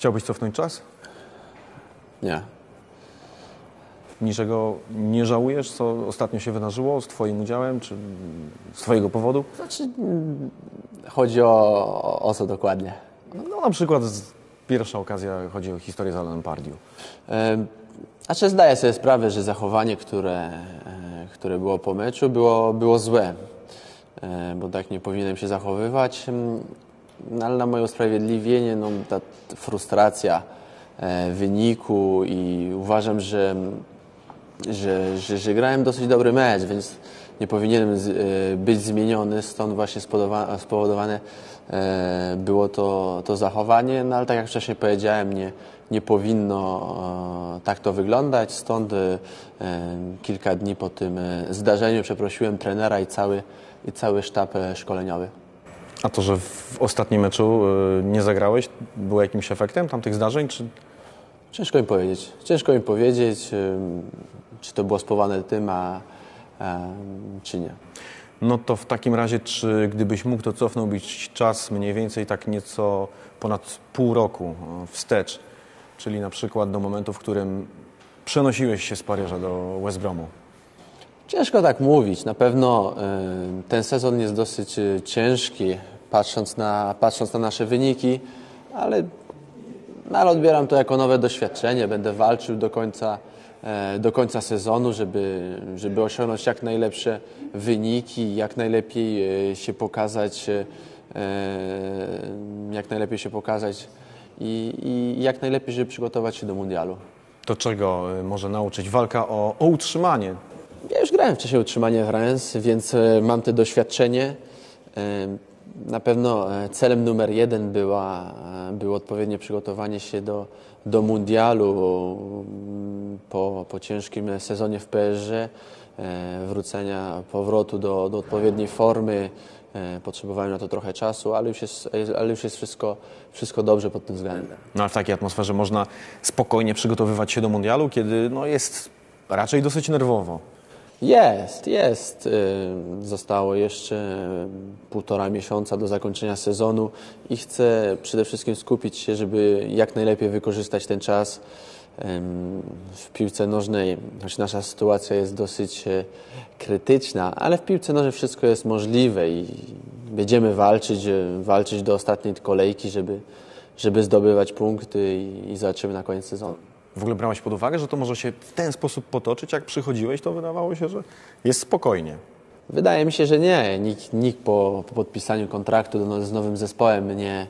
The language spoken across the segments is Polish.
Chciałbyś cofnąć czas? Nie. Niczego nie żałujesz, co ostatnio się wydarzyło z Twoim udziałem, czy z Twojego powodu? Znaczy, chodzi o co dokładnie? No na przykład pierwsza okazja, chodzi o historię z Alanem Pardieu. Znaczy zdaję sobie sprawę, że zachowanie, które było po meczu, było złe, bo tak nie powinienem się zachowywać, no, ale na moje usprawiedliwienie no, ta frustracja wyniku i uważam, że grałem dosyć dobry mecz, więc nie powinienem być zmieniony, stąd właśnie spowodowane było to zachowanie, no ale tak jak wcześniej powiedziałem, nie powinno tak to wyglądać, stąd kilka dni po tym zdarzeniu przeprosiłem trenera i cały sztab szkoleniowy. A to, że w ostatnim meczu nie zagrałeś, było jakimś efektem tamtych zdarzeń, czy... Ciężko mi powiedzieć. Ciężko mi powiedzieć, czy to było spowodowane tym, czy nie. No to w takim razie, czy gdybyś mógł, to cofnąłbyś czas mniej więcej tak nieco ponad pół roku wstecz, czyli na przykład do momentu, w którym przenosiłeś się z Paryża do West Bromu? Ciężko tak mówić. Na pewno ten sezon jest dosyć ciężki, patrząc na nasze wyniki, ale odbieram to jako nowe doświadczenie. Będę walczył do końca sezonu, żeby osiągnąć jak najlepsze wyniki, jak najlepiej się pokazać i jak najlepiej, żeby przygotować się do mundialu. To czego może nauczyć walka o utrzymanie? Ja już grałem wcześniej utrzymanie w Reims, więc mam to doświadczenie. Na pewno celem numer 1 było odpowiednie przygotowanie się do mundialu po ciężkim sezonie w PSG, powrotu do odpowiedniej formy. Potrzebowałem na to trochę czasu, ale już jest wszystko dobrze pod tym względem. No ale w takiej atmosferze można spokojnie przygotowywać się do mundialu, kiedy no, jest raczej dosyć nerwowo. Jest. Zostało jeszcze 1,5 miesiąca do zakończenia sezonu i chcę przede wszystkim skupić się, żeby jak najlepiej wykorzystać ten czas. W piłce nożnej, choć nasza sytuacja jest dosyć krytyczna, ale w piłce nożnej wszystko jest możliwe i będziemy walczyć do ostatniej kolejki, żeby zdobywać punkty i zobaczymy na koniec sezonu. W ogóle brałeś pod uwagę, że to może się w ten sposób potoczyć? Jak przychodziłeś, to wydawało się, że jest spokojnie. Wydaje mi się, że nie. Nikt po podpisaniu kontraktu z nowym zespołem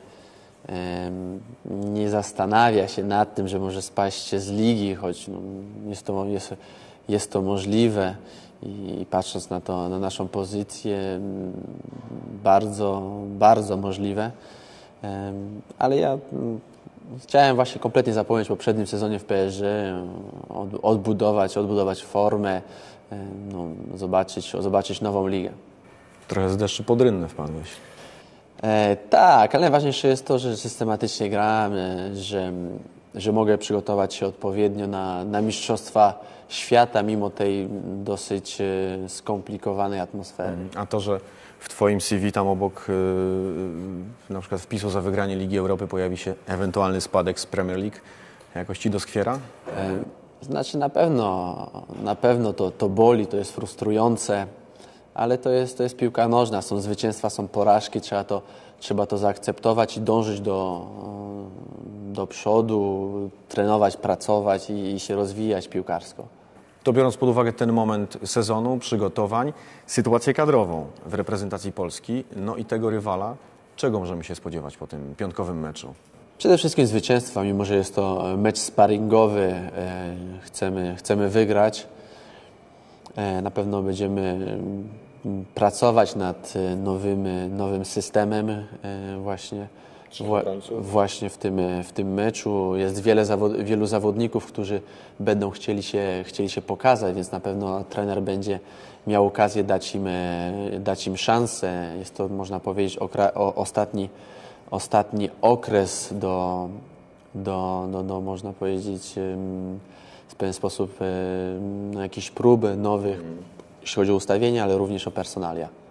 nie zastanawia się nad tym, że może spaść z ligi, choć no, jest to możliwe i patrząc na naszą pozycję, bardzo, bardzo możliwe. Ale ja chciałem właśnie kompletnie zapomnieć o poprzednim sezonie w PSG, odbudować formę, no, zobaczyć nową ligę. Trochę z deszczu pod rynnę wpadłeś. Tak, ale najważniejsze jest to, że systematycznie gramy, że mogę przygotować się odpowiednio na Mistrzostwa Świata, mimo tej dosyć skomplikowanej atmosfery. A to, że w Twoim CV tam obok na przykład wpisu za wygranie Ligi Europy pojawi się ewentualny spadek z Premier League, jakoś Ci doskwiera? Znaczy na pewno to boli, to jest frustrujące, ale to jest piłka nożna, są zwycięstwa, są porażki, trzeba to zaakceptować i dążyć do przodu, trenować, pracować i się rozwijać piłkarsko. To biorąc pod uwagę ten moment sezonu, przygotowań, sytuację kadrową w reprezentacji Polski, no i tego rywala, czego możemy się spodziewać po tym piątkowym meczu? Przede wszystkim zwycięstwa, mimo że jest to mecz sparingowy, chcemy wygrać. Na pewno będziemy pracować nad nowym systemem właśnie w tym meczu. Jest wielu zawodników, którzy będą chcieli się pokazać, więc na pewno trener będzie miał okazję dać im szansę. Jest to, można powiedzieć, ostatni okres do można powiedzieć, w pewien sposób jakichś prób nowych, jeśli chodzi o ustawienia, ale również o personalia.